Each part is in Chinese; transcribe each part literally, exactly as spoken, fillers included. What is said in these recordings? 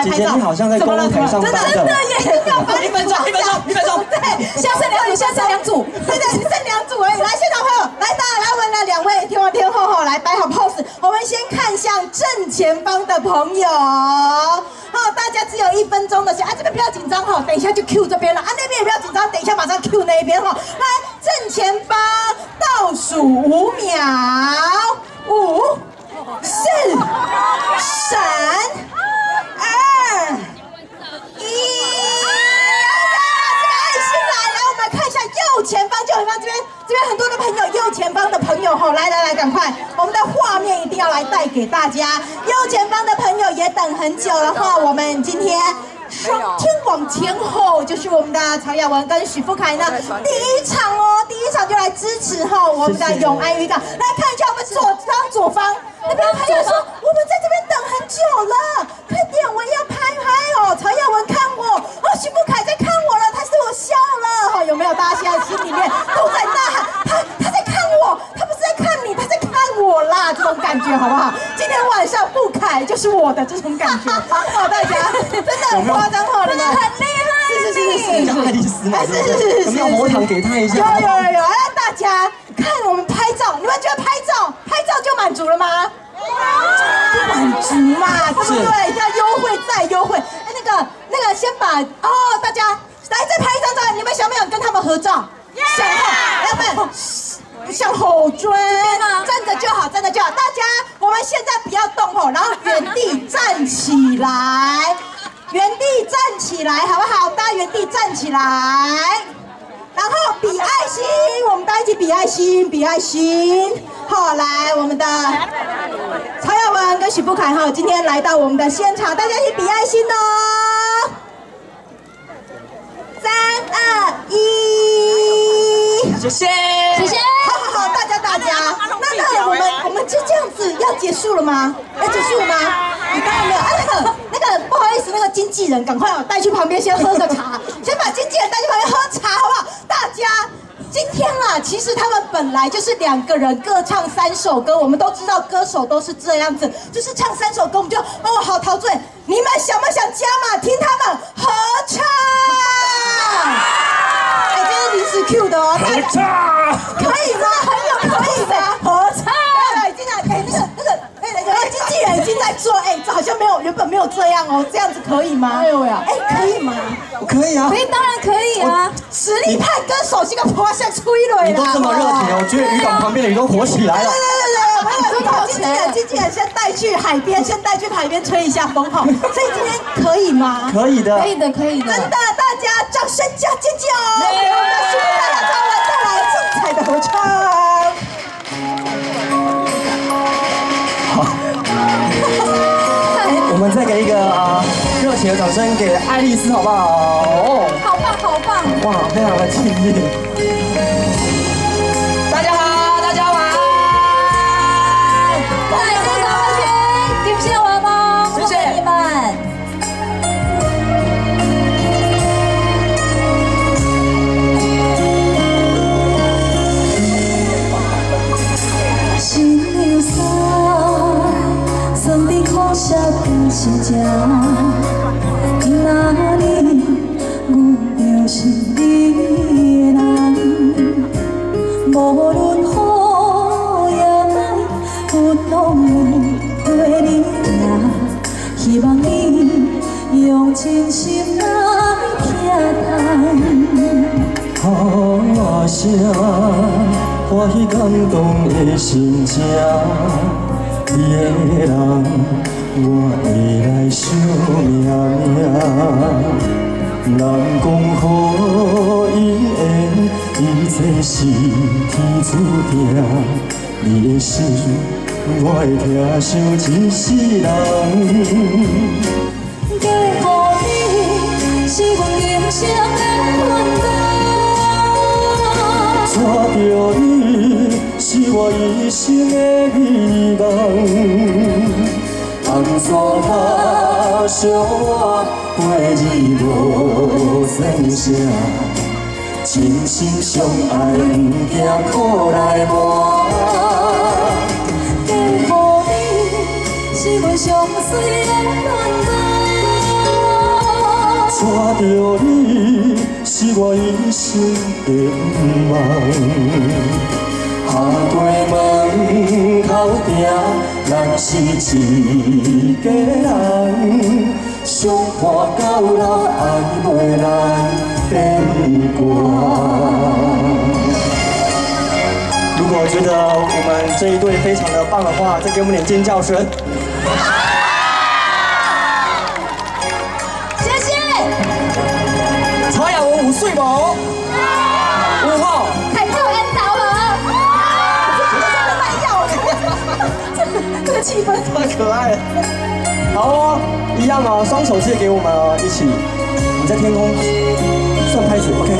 拍照。姐姐，你好像在公路台上班的。 真的耶！一定要把一分钟，一分钟，一分钟。 对，现在剩两组，现在剩两组，对对，剩两组而已。来，现场朋友，来，大家来问了两位天王天后后，来摆好 pose。我们先看向正前方的朋友，好，大家只有一分钟的时间，啊，这边不要紧张哈，等一下就 Q 这边了，啊，那边也不要紧张，等一下马上 Q 那边哈。来，正前方倒数五秒，五、四、三、二、一。右前方，右前方这边，这边很多的朋友，右前方的朋友吼，来来来，赶快，我们的画面一定要来带给大家。右前方的朋友也等很久了哈，我们今天双天王前后就是我们的曹雅雯跟许富凯呢，第一场哦，第一场就来支持哈我们的永安渔港，来看一下我们左方左方那边朋友说，我们在这边等很久了，快点，我要拍拍哦，曹雅雯看我，哦，许富凯在看我了，他说我笑了，哈，有没有？大家现在心里面都在呐喊，他他在看我，他不是在看你，他在看我啦，这种感觉好不好？今天晚上富凯就是我的这种感觉，好，大家真的很夸张哈，你们很厉害，是是是是是，爱丽丝嘛，是是是是，有没有喉糖给他一下？有有有有，让大家看我们拍照，你们觉得拍照拍照就满足了吗？不满足嘛，对不对？要优惠再优惠。哎，那个那个，先把哦，大家来再拍一张照，你们想不想跟他们合照？想哈，要不然像后追，站着就好，站着就好。大家，我们现在不要动吼，然后原地站起来，原地站起来，好不好？大家原地站起来。然后比爱心，我们大家一起比爱心，比爱心。好，来我们的曹雅雯跟许富凯哈，今天来到我们的现场，大家一起比爱心哦。三二一，谢谢，谢谢。好好好，大家大家，那那我们我们就这样子要结束了吗？要结束了吗？你当然没有啊，那个那个不好意思，那个经纪人赶快带去旁边先喝个茶，先把经纪人带去旁边喝茶，好不好？大家。今天啊，其实他们本来就是两个人各唱三首歌，我们都知道歌手都是这样子，就是唱三首歌我们就哦好陶醉。你们想不想加码听他们合唱？哎，这是临时 Q 的哦，合唱可以吗？很有可以的合唱。对，已经在哎那个那个哎那个经纪人已经在做，哎这好像没有原本没有这样哦，这样子可以吗？哎呦呀，哎可以吗？可以啊，可以当然可以啊。实力派歌手这个活像催泪啦！你都这么热情，我觉得渔港旁边的鱼都火起来了。对对对对，我们有经纪人，经纪人先带去海边，先带去海边吹一下风哈。所以今天可以吗？可以的，可以的，可以的。真的，大家掌声加尖叫！给我们的舒服大家唱完带来精彩的合唱。好，我们再给一个啊热情的掌声给爱丽丝，好不好？哦，好棒，好棒！哇，非常的敬业。大家好，大家晚安。感谢各位群，感谢我们，谢谢你们。心流洒，酸甜苦涩变成吃。那你，我就是你的人，无论好也歹，我拢有对你行。希望你用真心来听谈。好声，欢喜感动的心情，你的人。我会来想命命，人讲好姻缘，一切是天注定。你的心，我会疼惜一世人。嫁予你，是阮人生的烦恼。娶着你，是我一生的美梦。红山下相我过日无算啥，真心相爱不惊苦来磨。嫁予你是阮上水的烦恼， 着你是我一生的梦。下地门头埕，咱是一家人，相伴到老，爱袂来变卦。 如果觉得我们这一对非常的棒的话，再给我们点尖叫声。 谢谢。 曹雅文五岁不？五号。 凯特安导了。这个气氛太可爱了。好哦，一样哦，双手借给我们哦，一起。你在天空算拍子 ，OK。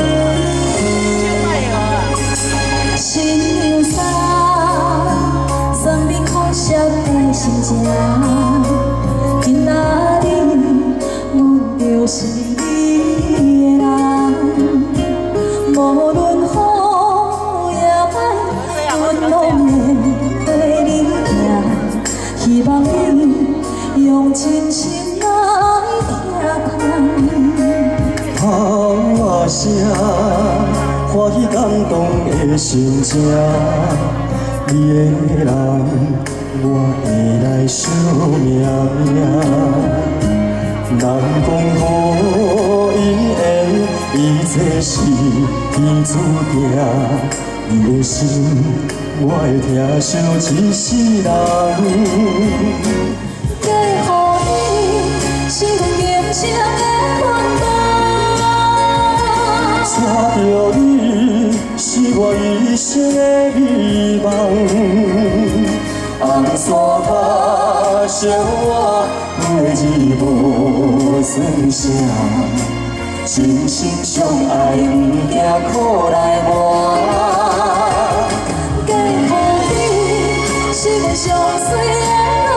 心有沙，送你可惜的心情。今仔日我就是你的人，无论好也歹，阮拢会陪你行。希望你用真心来听看。 喊我声，欢喜感动的心情。你的人，我会来惜命命。人讲好姻缘，伊这是天注定。你的心，我会疼惜一世人。 嫁予你，是阮虔诚的愿望。 带着你，是我一生的美梦。红线拍成我每字无算啥，真心相爱，不惊苦来磨。 嫁予你，是阮上水的愿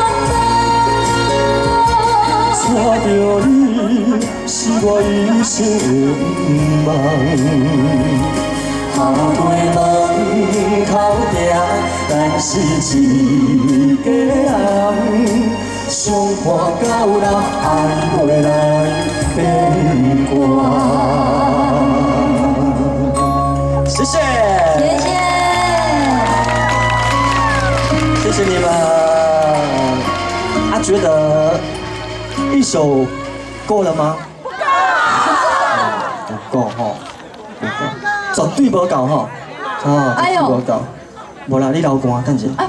望。 带着你，是我一生的梦。下地门头埕，咱是一家人，相伴到老，爱袂来变卦。 谢谢， 谢谢， 谢谢你们。啊，觉得一首够了吗？不够哈，不够，绝对无够哈。啊，绝对无够。无啦，你老公等一下。 啊，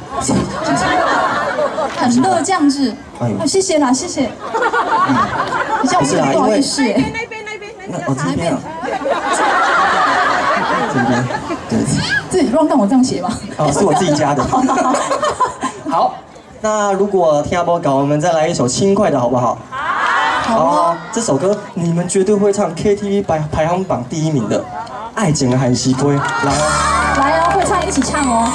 很热这样子。 哎呦， 谢谢啦，谢谢。你这样我有点不好意思哎。 那哦这边啊，这边，对。 这里让我这样写吗？ 哦，是我自己家的。好，那如果听不搞，我们再来一首轻快的好不好？好。好，这首歌你们绝对会唱 K T V 排排行榜第一名的，《爱情的海西龟》。来哦， 来哦，会唱一起唱哦。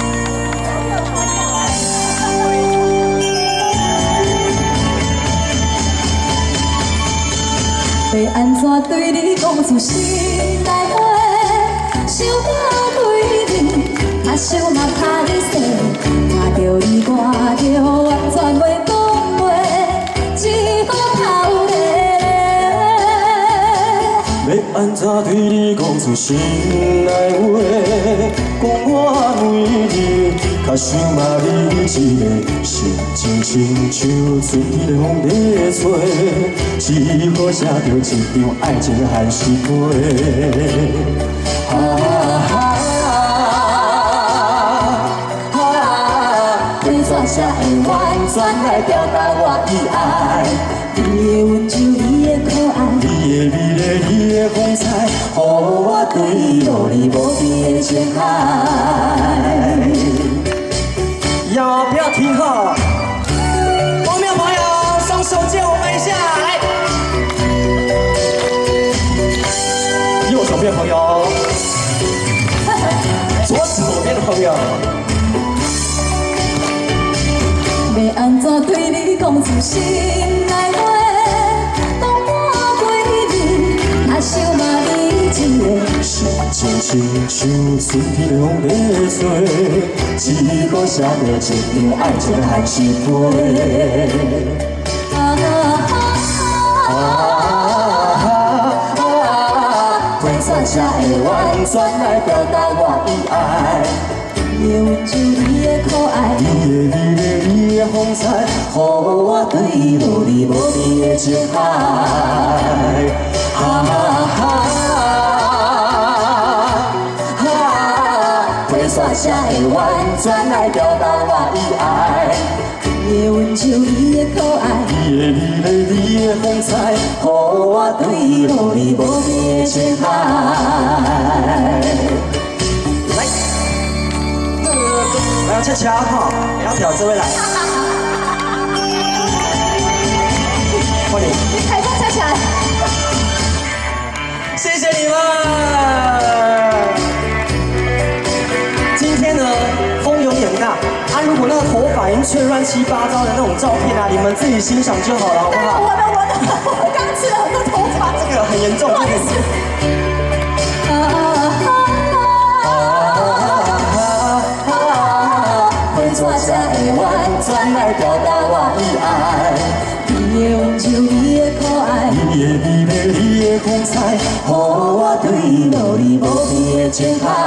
要安怎对你讲出心内话？想到对你，啊想嘛歹势，看到你我就完全袂讲话，只好头咧。 要安怎对你讲出心内话？讲我每日，较想嘛你一个，心情亲像春天的风在吹，只好写着一张爱情的海誓批。啊啊啊！要怎才会完全来表达我的爱？ 你的温柔，你的可爱， 你的美丽，你的风采，予我对落你无边的情海。 要不要停哈？后面朋友，双手借我们一下，来。右手边朋友，左手边的朋友。 要安怎对你讲出心内话？当我过日，啊想嘛你一个， 心情亲像春天的风在吹，只好写着一张爱情的海誓批。啊啊啊！ 才会完全来表达我的爱。你的温柔，你的可爱，你的美丽，你的风采，予我坠落你无边的情海。哈哈哈，花伞才会完全来表达我的爱。你的温柔，你的可爱，你的美丽，你的风采，予我坠落你无边的情海。 来，我要恰恰哈，两条这位来，欢迎， 台风恰恰， 谢谢你们。今天呢，风有点大。啊，如果那个头发已经吹乱七八糟的那种照片啊，你们自己欣赏就好了，好不好？ 我的我的，我刚吃了很多头发， 这个很严重，这个是。 花伞才会完全来表达我的爱。你的温柔，你的可爱，你的美丽，你的风采，予我坠落你无边的情海。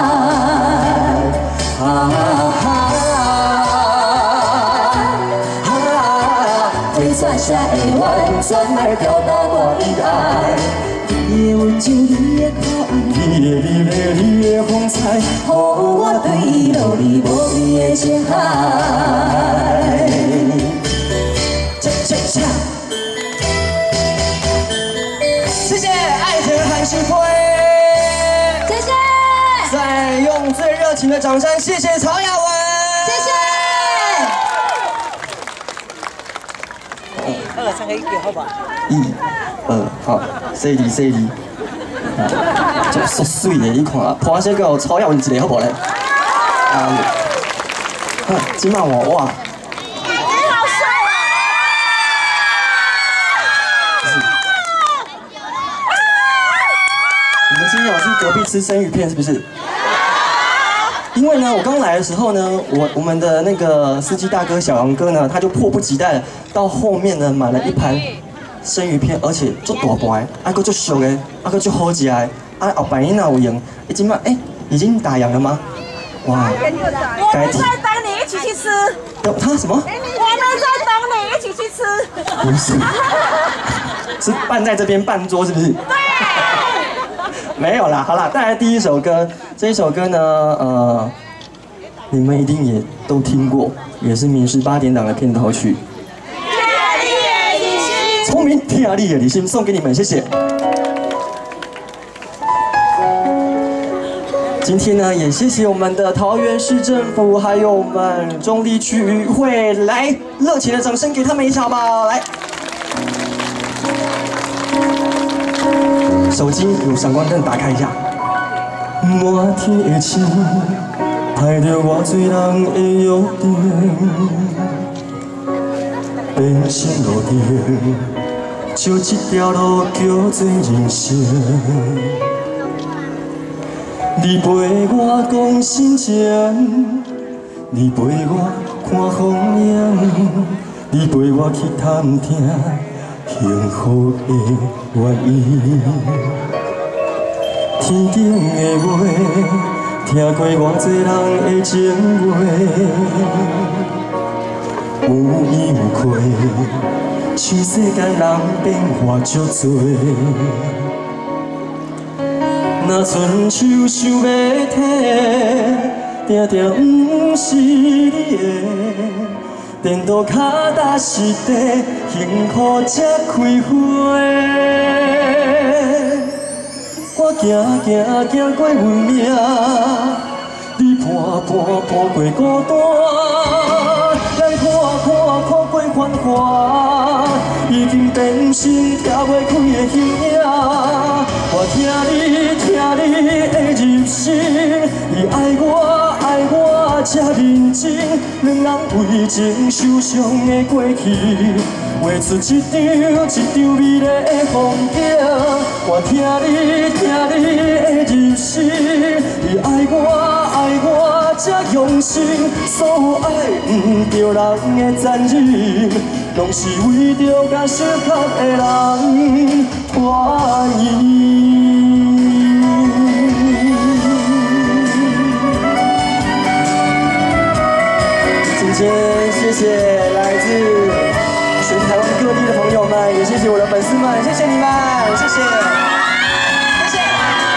啊哈。花伞才会完全来表达我的爱。你的温柔，你的可爱，你的美丽，你的风采，予我坠落你无边的情海。恰恰恰， 谢谢爱田韩旭辉， 谢谢， 再用最热情的掌声，谢谢曹雅文， 谢谢。 二唱个一句好不好？ 一、二，好，四二四二，就足水的，你看啊，破些个曹雅文一个好不好咧？啊，今晚我哇！ 你好帅啊！ 你们今天有去隔壁吃生鱼片是不是？因为呢，我刚来的时候呢，我我们的那个司机大哥小杨哥呢，他就迫不及待的到后面呢买了一盘生鱼片，而且做大盘，啊个做熟的，啊个做好食的，啊后半夜那有赢，已经嘛哎已经打烊了吗？哇！ 我们在等你一起去吃。 等他什么？ 我们在等你一起去吃。 不是，是办在这边办桌是不是？ 对。 没有啦，好啦，带来第一首歌，这一首歌呢，呃，你们一定也都听过，也是民视八点档的片头曲。聪明天啊，地也理性，送给你们，谢谢。今天呢，也谢谢我们的桃园市政府，还有我们中立区渔会，来热情的掌声给他们一下吧，来。手机有闪光灯，打开一下。满天的星，排着偌多人的约定，变心路程，就一条路叫做人生。你陪我讲心情，你陪我看风景，你陪我去探听幸福的原因。天顶的话，听过偌多人的情话，有依有亏，像世间人变化足多。若春秋想要体，定定不是你的。颠倒脚踏实地，幸福才开花。我行行行过运命，你伴伴伴过孤单，咱看看看过繁华，已经变成跳袂开的形影。我听你听你的入心，你爱我爱我才认真，两人为情受伤的过去，画出一张一张美丽的风景。我听你听你的入心，你爱我爱我才用心，所有爱不着人的残忍，拢是为着甲适合的人欢喜。 们，谢谢你们，谢谢，谢谢。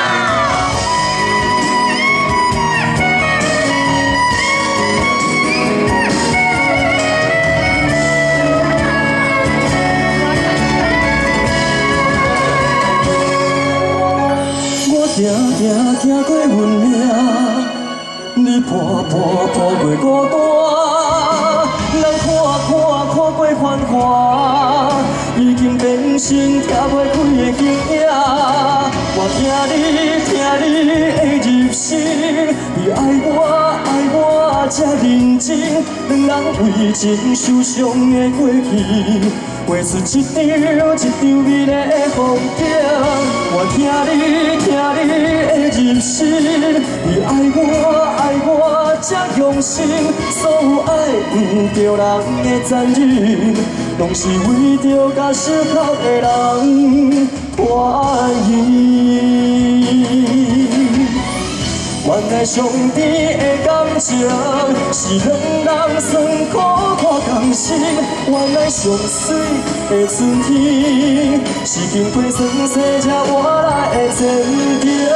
我行行行过运命，你伴伴伴过孤单，人看看看过繁华，已经变成拆袂开的形影。我听你听你的入心，你爱我爱我这认真，两人为情受伤的过去，画出一张一张美丽的风景。我听你听你的入心，你爱我爱我这用心，所有爱不着人的残忍，拢是为着甲适合的人欢喜。原来上天的感情是两人酸苦看甘心，原来上水的春天是经过酸洗才换来的前程。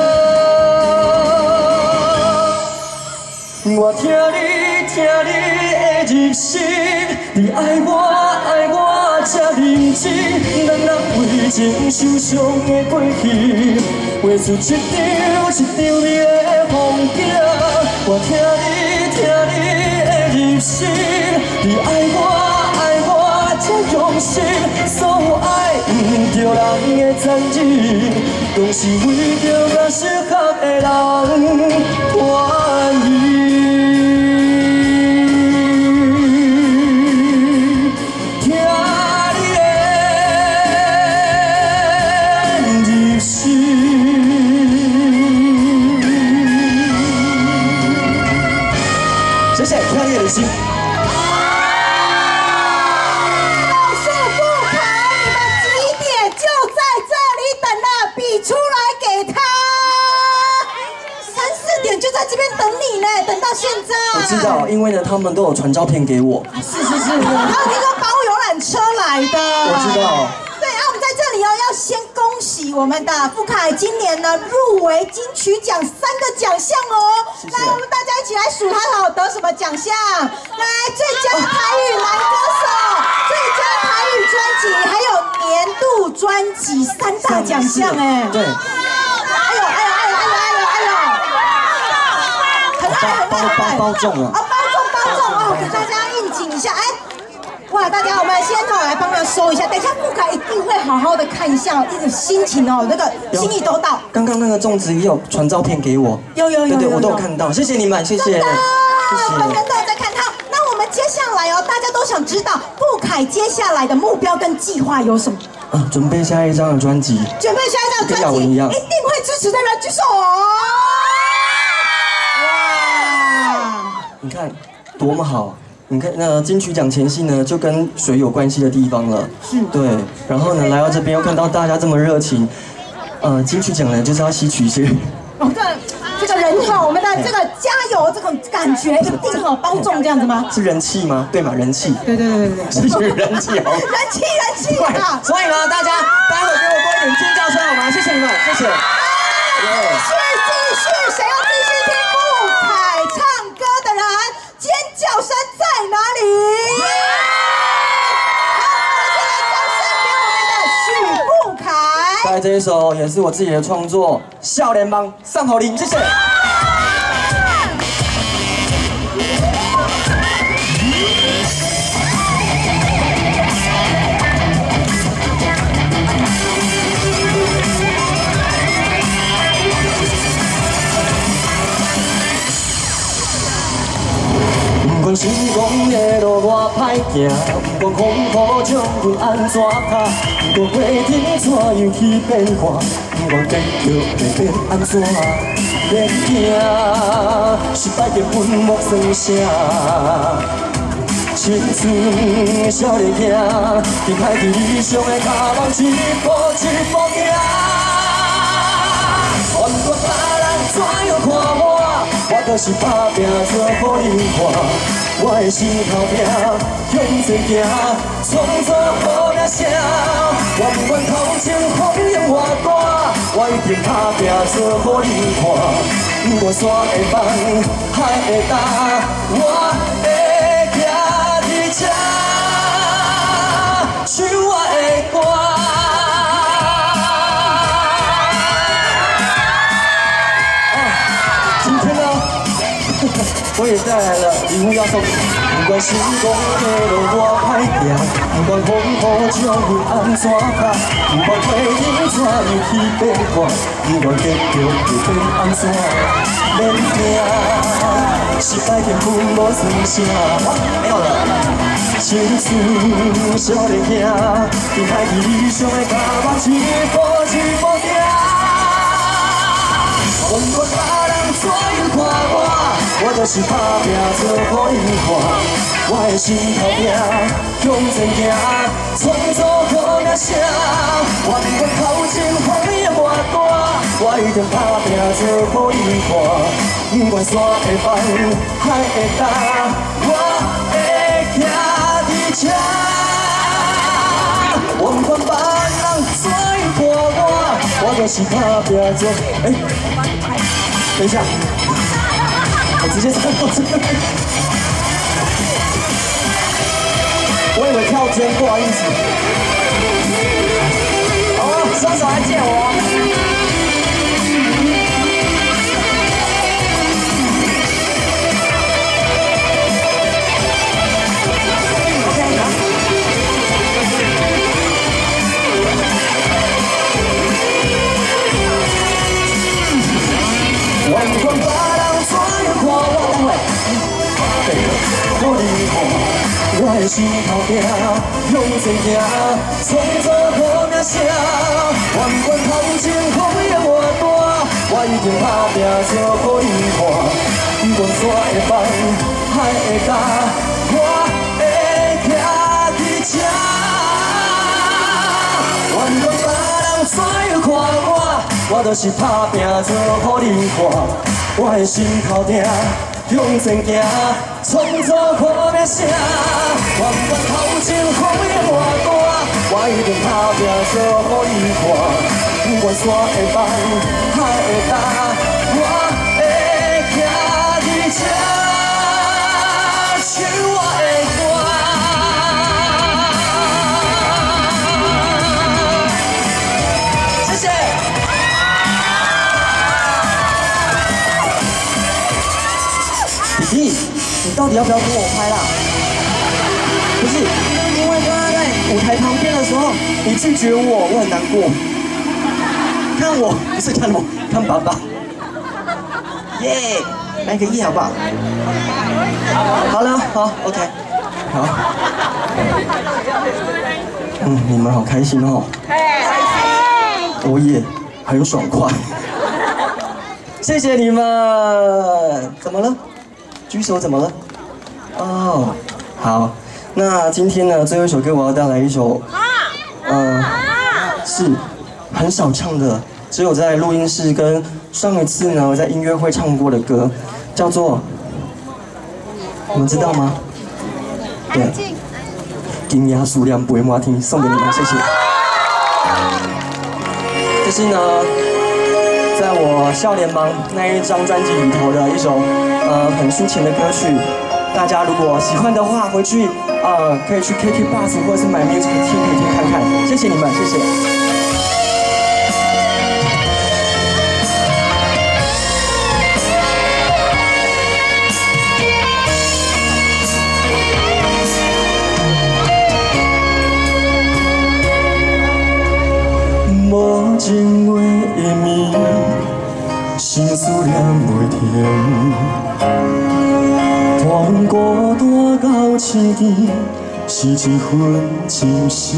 我听你听你的入心，你爱我爱我这认真，两人为情受伤的过去，画出一张一张美丽的风景。我听你听你的入心，你爱我爱我这用心，所有爱不着人的残忍，拢是为着甲适合的人欢喜。 谢谢，跳跃的心。 告诉不凯，你们几点就在这里等了，比出来给他。三四点就在这边等你呢，等到现在。 我知道，因为呢，他们都有传照片给我。 是是是，还有听说包游览车来的。 我知道。 对啊，我们在这里哦，要先恭喜我们的傅凯今年呢入围金曲奖三个奖项哦。 谢谢。 来，我们大家一起来数他好得什么奖项？来，最佳台语男歌手、最佳台语专辑，还有年度专辑三大奖项哎。 对。 哎呦哎呦哎呦哎呦哎呦！很爱很爱很爱。 包包中了。 啊，包中包中哦，给大家应景一下哎。哇，大家，我们先哦来帮忙收一下，等一下傅凯一定会好好的看一下，这个心情哦，那个心意都到。 刚刚那个粽子也有传照片给我， 有有有， 对对，我都有看到，谢谢你们，谢谢，谢谢。 本人都有在看他。那我们接下来哦，大家都想知道傅凯接下来的目标跟计划有什么？ 啊，准备下一张的专辑， 准备下一张专辑，一定会支持的人举手哦。哇， 你看多么好。你看，那金曲奖前夕呢，就跟水有关系的地方了。 是。 对，然后呢，来到这边又看到大家这么热情，呃，金曲奖呢就是要吸取一些。 哦，对，这个人哈，我们的这个加油这种感觉一定好包中这样子吗？ 是人气吗？对嘛，人气。 对对对对对， 吸取人气好。 人气人气啊！ 所以呢，大家待会给我多一点尖叫声好吗？谢谢你们，谢谢。 继续继续，谁要继续听傅凯唱歌的人，尖叫声在哪里？好，我们现在掌声给我们的许傅凯。 在这一首也是我自己的创作，《笑脸帮》上好林，谢谢。不管成功的路偌歹行，不管风雨将阮安怎打，不管过程怎样去变化，不管结局会变安怎，免惊，失败就分莫算啥。青春的少年兄，伫海伫理想的脚往一步一步行。不管别人怎样看我。我就是打拼做好你看，我的心头拼，向前行，创造好声，我不管头前风浪偌大，我一定打拼做予你看。不管山会放，海会干，我会徛伫这，唱我的歌。啊，今天呢，我也带来了礼物要送你。不管成功的路多歹行，不管风雨将你安怎打，不管回忆怎样去变化，不管结局会变安怎，免惊，失败天分无算啥。没有了。青春少年兄，你海去理想的甲我一步一步行。不管别人怎样看我，我就是打拼做予你看。我的心头痛，向前行，创造好名声。我不管头前风浪偌大，我一定打拼做予你看。不管山会放，海会干，我会徛伫这。我不管别人怎样看我，我就是打拼做。哎、欸，等一下，我直接唱到这个。我以为跳肩，不好意思。好，双手来借我。我不管别人怎样看我，对，我你看。我的心头痛，向前行，创造好名声。我不管头前风浪偌大，我一定打拼做予你看。不管山会放，海会干，我会徛伫这。我不管别人怎样看我，我就是打拼做予你看。我的心头痛。向前行，创造好名声。我不管头前风浪偌大，我一定打拼做予你看。不管山会放，海会干，我会徛伫这，唱我的歌。谢谢。弟弟，你到底要不要跟我拍啦？不是，因为刚刚在舞台旁边的时候，你拒绝我，我很难过。看我，不是看我，看爸爸。耶，来个耶好不好？好了，好 ，OK， 好。嗯，你们好开心哦。我也很爽快。谢谢你们。怎么了？举手怎么了？哦，好，那今天呢，最后一首歌我要带来一首，呃，是很少唱的，只有在录音室跟上一次呢在音乐会唱过的歌，叫做，你们知道吗？对，金牙数量不会马听，送给你们，谢谢。这是呢，在我笑脸盲那一张专辑里头的一首。呃，很抒情的歌曲，大家如果喜欢的话，回去呃可以去 K T Bus 或者是买 Music 听可以听看看。谢谢你们，谢谢。无情话的面，心思念袂停。团孤单到青天，是一份情深。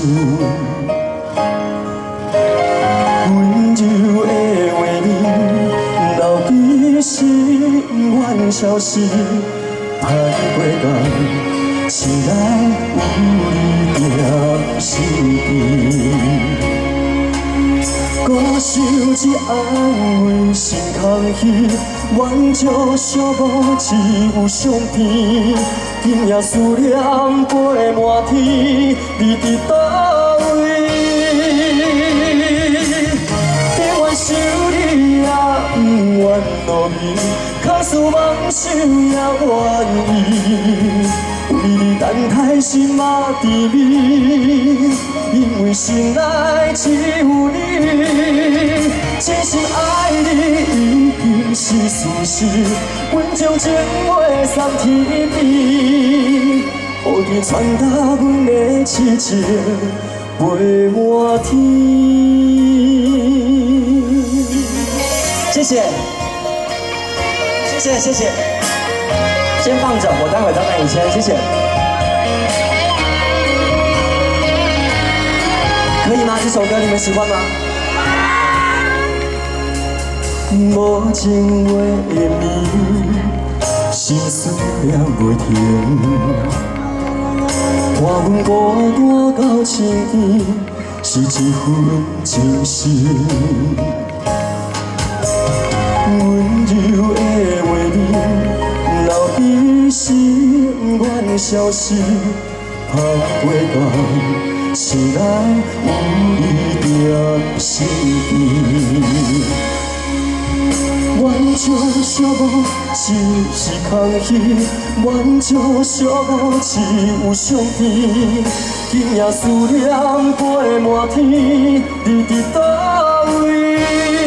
温柔的话语，留在心愿消失。歹过天，醒来有你在身边。歌手一安慰心空虚，愿照寂寞只有相片。今夜思念飞满天，你伫倒手也愿意，为你等待心嘛滋味，因为心内只有你，真心爱你已经是事实，阮将情话送天边，予你传达阮的痴情飞满天。谢谢。 谢谢谢谢，先放着，我待会再帮你签，谢谢。可以吗？这首歌你们喜欢吗？无情话的面，心思念袂停，看阮孤单到青天，是一份情深。 温柔的话语，留在心愿消失，拍袂到，心内有你在身边。阮就寂寞，只是空虚；阮就寂寞，只有上天。今夜思念飞满天，你伫倒位？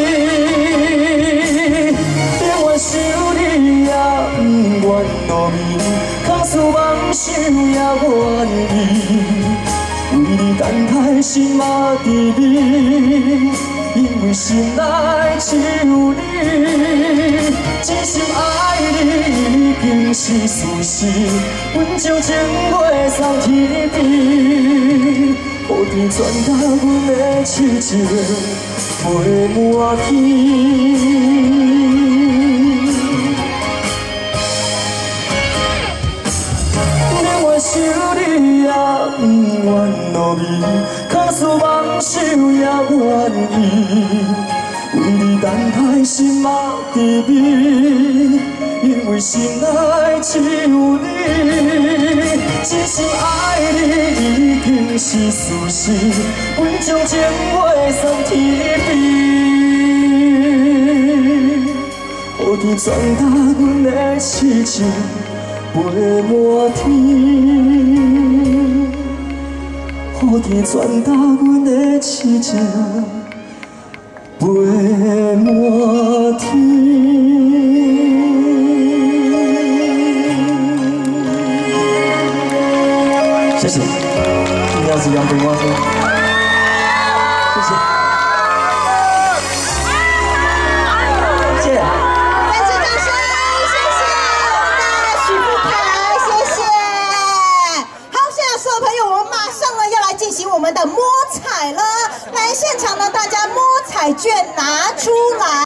想你也不愿落眠，空思梦想也愿意，为你等待心嘛滋味，因为心内只有你，真心爱你已经是事实，阮将情话送天边，予天传达阮的痴情飞满天。 想你也不愿落眠，空思梦想也愿意，为你等待心嘛滋味，因为心内只有你，真心爱你已经是事实，阮将情话送天边，予天传达阮的痴情。 飞满天，予天传达阮的痴情飞满天。谢谢，今天是杨飞花生。